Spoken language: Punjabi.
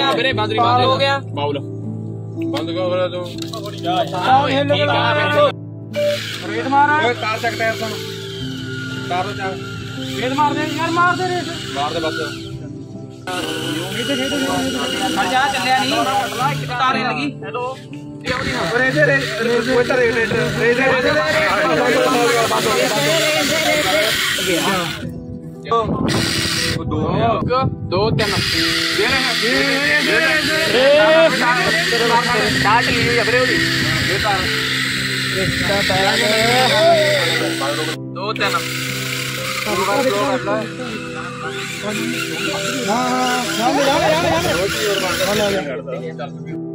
ਵੀਰੇ ਬੰਦ ਹੋ ਗਿਆ ਬਾਉਲ ਬੰਦ ਕਰ ਤੂੰ ਰੇਡ ਮਾਰ ਓਏ ਕਾਰ ਸਕਦਾ ਹੈ ਸਾਨੂੰ ਕਾਰ ਤੋਂ ਚੱਲ ਰੇਡ ਮਾਰ ਦੇ ਯਾਰ ਮਾਰ ਦੇ ਰੇਡ ਮਾਰ ਦੇ ਬਸ ਖੜ ਜਾ ਚੱਲਿਆ ਨਹੀਂ ਇੱਕ ਤਾਰੇ ਲੱਗੀ ਹੈਲੋ ਰੇਡ ਰੇਡ ਕੋਈ ਤਾਂ ਰੇਡ ਰੇਡ दो तीन दो तीन हाँ